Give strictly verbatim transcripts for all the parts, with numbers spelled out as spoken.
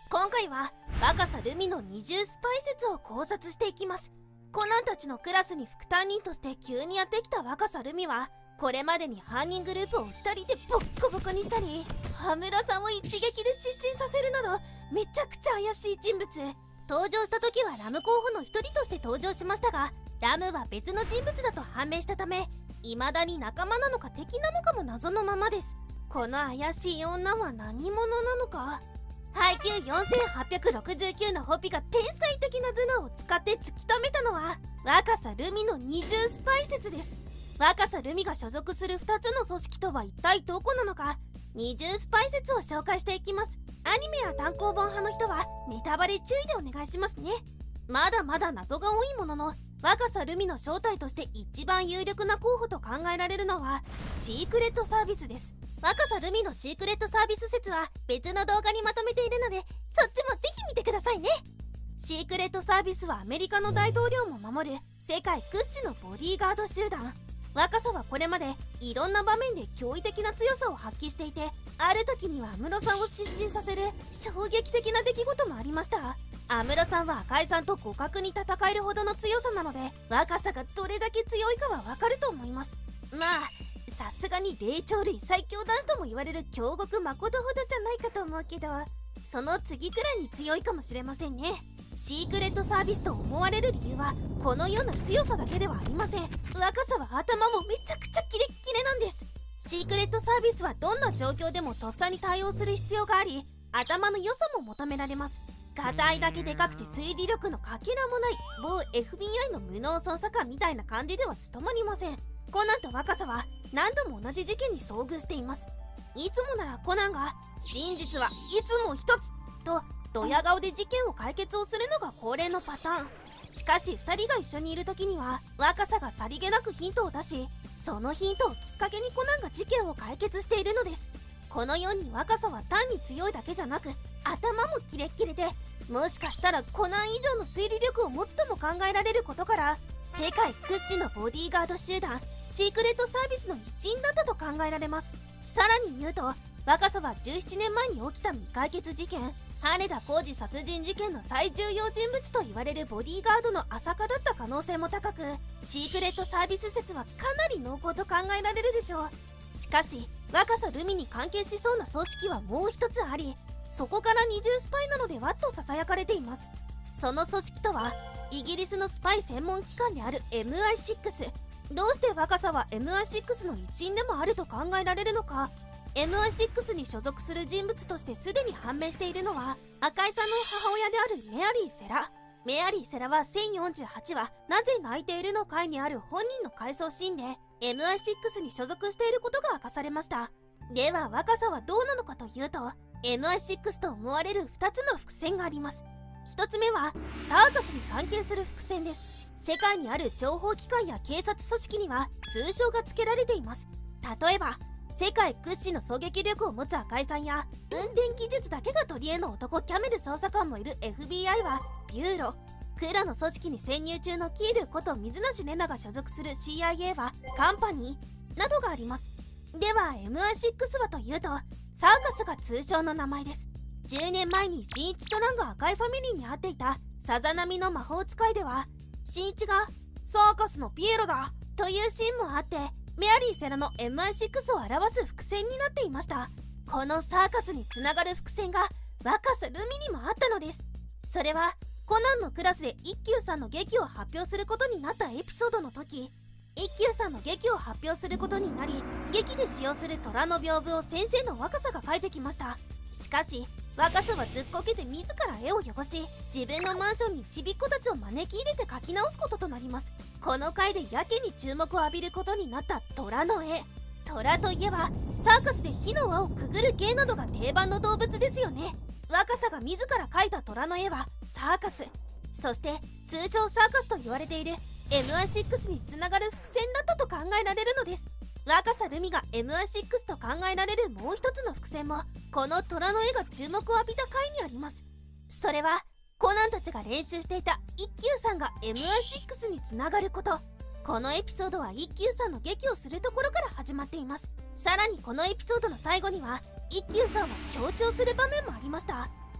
今回は若狭留美の二重スパイ説を考察していきます。コナンたちのクラスに副担任として急にやってきた若狭留美は、これまでに犯人グループをふたりでボッコボコにしたり、羽村さんを一撃で失神させるなどめちゃくちゃ怪しい人物。登場した時はラム候補の一人として登場しましたが、ラムは別の人物だと判明したため、未だに仲間なのか敵なのかも謎のままです。この怪しい女は何者なのか。ハイキューよんせんはっぴゃくろくじゅうきゅうのホピが天才的な頭脳を使って突き止めたのは若狭留美の二重スパイ説です。若狭留美が所属するふたつの組織とは一体どこなのか、二重スパイ説を紹介していきます。アニメや単行本派の人はネタバレ注意でお願いしますね。まだまだ謎が多いものの、若狭留美の正体として一番有力な候補と考えられるのはシークレットサービスです。若狭留美のシークレットサービス説は別の動画にまとめているので、そっちもぜひ見てくださいね。シークレットサービスはアメリカの大統領も守る世界屈指のボディーガード集団。若狭はこれまでいろんな場面で驚異的な強さを発揮していて、ある時には安室さんを失神させる衝撃的な出来事もありました。安室さんは赤井さんと互角に戦えるほどの強さなので、若狭がどれだけ強いかはわかると思います。まあさすがに霊長類最強男子とも言われる京極誠ほどじゃないかと思うけど、その次くらいに強いかもしれませんね。シークレットサービスと思われる理由はこのような強さだけではありません。若狭は頭もめちゃくちゃキレッキレなんです。シークレットサービスはどんな状況でもとっさに対応する必要があり、頭の良さも求められます。ガタイだけでかくて推理力のかけらもない某 エフビーアイ の無能捜査官みたいな感じでは務まりません。コナンと若狭は何度も同じ事件に遭遇しています。いつもならコナンが真実はいつも一つとドヤ顔で事件を解決をするのが恒例のパターン。しかしふたりが一緒にいる時には若狭がさりげなくヒントを出し、そのヒントをきっかけにコナンが事件を解決しているのです。このように若狭は単に強いだけじゃなく頭もキレッキレで、もしかしたらコナン以上の推理力を持つとも考えられることから、世界屈指のボディーガード集団シークレットサービスの一員だったと考えられます。さらに言うと、若狭はじゅうななねんまえに起きた未解決事件羽田浩二殺人事件の最重要人物と言われるボディーガードの朝霞だった可能性も高く、シークレットサービス説はかなり濃厚と考えられるでしょう。しかし若狭留美に関係しそうな組織はもう一つあり、そこから二重スパイなのではとささやかれています。その組織とはイギリスのスパイ専門機関である エムアイシックス。 どうして若狭は エムアイシックス の一員でもあると考えられるのか。 エムアイシックス に所属する人物としてすでに判明しているのは赤井さんの母親であるメアリー・セラ。メアリー・セラはせんよんじゅうはち話なぜ泣いているの回にある本人の回想シーンで エムアイシックス に所属していることが明かされました。では若狭はどうなのかというと、 エムアイシックス と思われるふたつの伏線があります。ひとつめはサーカスに関係する伏線です。世界にある情報機関や警察組織には通称が付けられています。例えば世界屈指の狙撃力を持つ赤井さんや運転技術だけが取り柄の男キャメル捜査官もいる エフビーアイ はビューロ、黒の組織に潜入中のキールこと水無玲奈が所属する シーアイエー はカンパニーなどがあります。では エムアイシックス はというと、サーカスが通称の名前です。じゅうねんまえに新一と蘭が赤いファミリーに会っていたさざ波の魔法使いでは、新一がサーカスのピエロだというシーンもあって、メアリー・セラの エムアイシックス を表す伏線になっていました。このサーカスにつながる伏線が若狭留美にもあったのです。それはコナンのクラスで一休さんの劇を発表することになったエピソードの時、一休さんの劇を発表することになり、劇で使用する虎の屏風を先生の若狭が描いてきました。しかし若狭はずっこけて自ら絵を汚し、自分のマンションにちびっ子たちを招き入れて描き直すこととなります。この回でやけに注目を浴びることになった虎の絵。虎といえばサーカスで火の輪をくぐる芸などが定番の動物ですよね。若狭が自ら描いた虎の絵はサーカス、そして通称サーカスと言われている エムアイシックス につながる伏線だったと考えられるのです。若狭留美が エムアイシックス と考えられるもう一つの伏線もこの虎の絵が注目を浴びた回にあります。それはコナンたちが練習していた一休さんが エムアイシックス につながること。このエピソードは一休さんの劇をするところから始まっています。さらにこのエピソードの最後には一休さんを強調する場面もありました。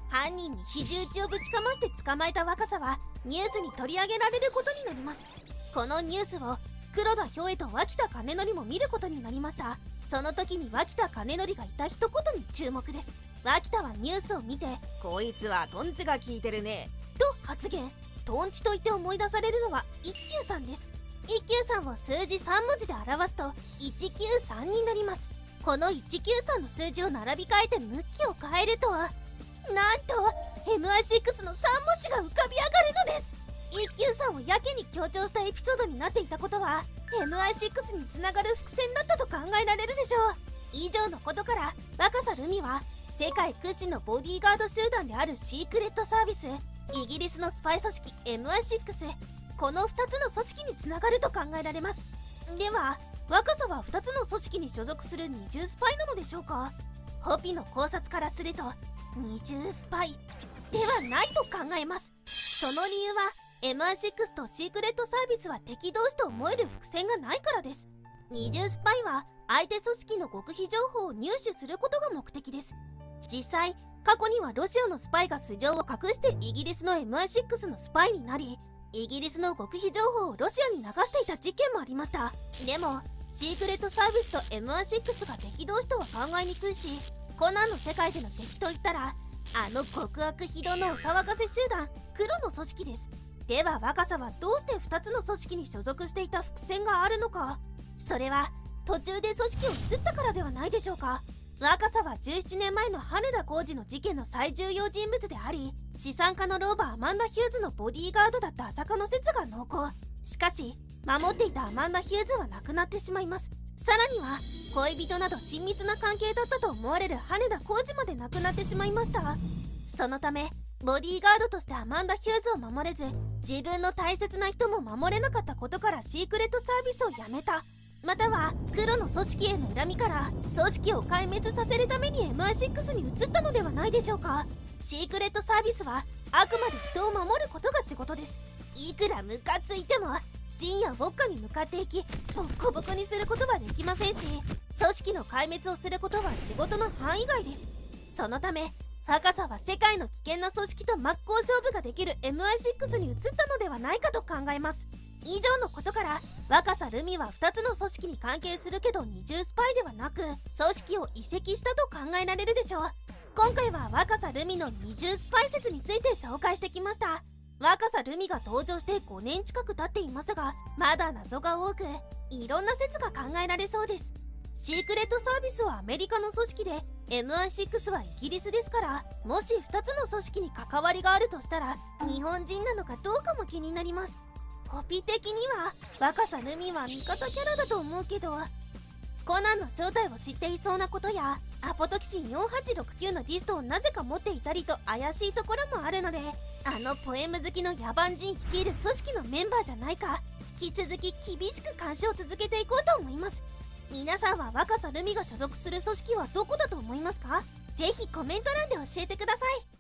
犯人に肘打ちをぶちかまして捕まえた若さはニュースに取り上げられることになります。このニュースを黒田兵衛と脇田金則も見ることになりました。その時に脇田金則がいた一言に注目です。脇田はニュースを見て 「こいつはトンチが効いてるね」 と発言。トンチと言って思い出されるのは一休さんです。一休さんを数字さん文字で表すといちきゅうさんになります。このいちきゅうさんの数字を並び替えて向きを変えると、なんと エムアイシックス のさん文字が浮かび上がるのです。一休さんをやけに強調したエピソードになっていたことは エムアイシックス につながる伏線だったと考えられるでしょう。以上のことから若狭留美は世界屈指のボディーガード集団であるシークレットサービス、イギリスのスパイ組織 エムアイシックス、このふたつの組織につながると考えられます。では若狭はふたつの組織に所属する二重スパイなのでしょうか。ホピの考察からすると二重スパイではないと考えます。その理由は エムアイシックス とシークレットサービスは敵同士と思える伏線がないからです。二重スパイは相手組織の極秘情報を入手することが目的です。実際過去にはロシアのスパイが素性を隠してイギリスの エムアイシックス のスパイになり、イギリスの極秘情報をロシアに流していた事件もありました。でもシークレットサービスと エムアイシックス が敵同士とは考えにくいし、コナンの世界での敵といったらあの極悪非道のお騒がせ集団黒の組織です。では若狭はどうしてふたつの組織に所属していた伏線があるのか。それは途中で組織を移ったからではないでしょうか。若狭はじゅうななねんまえの羽田浩二の事件の最重要人物であり、資産家の老婆アマンダ・ヒューズのボディーガードだった浅香の説が濃厚。しかし守っていたアマンダ・ヒューズは亡くなってしまいます。さらには恋人など親密な関係だったと思われる羽田浩二まで亡くなってしまいました。そのためボディーガードとしてアマンダ・ヒューズを守れず、自分の大切な人も守れなかったことからシークレットサービスを辞めた、または黒の組織への恨みから組織を壊滅させるために エムアイシックス に移ったのではないでしょうか。シークレットサービスはあくまで人を守ることが仕事です。いくらムカついてもジンやウォッカに向かっていきボッコボコにすることはできませんし、組織の壊滅をすることは仕事の範囲外です。そのため若狭は世界の危険な組織と真っ向勝負ができる エムアイシックス に移ったのではないかと考えます。以上のことから若狭留美はふたつの組織に関係するけど二重スパイではなく組織を移籍したと考えられるでしょう。今回は若狭留美の二重スパイ説について紹介してきました。若狭留美が登場してごねん近く経っていますが、まだ謎が多くいろんな説が考えられそうです。シークレットサービスはアメリカの組織で エムアイシックス はイギリスですから、もしふたつの組織に関わりがあるとしたら日本人なのかどうかも気になります。ホピ的には若狭留美は味方キャラだと思うけど、コナンの正体を知っていそうなことやアポトキシンよんはちろくきゅうのディストをなぜか持っていたりと怪しいところもあるので、あのポエム好きの野蛮人率いる組織のメンバーじゃないか、引き続き厳しく監視を続けていこうと思います。皆さんは若狭留美が所属する組織はどこだと思いますか？ぜひコメント欄で教えてください。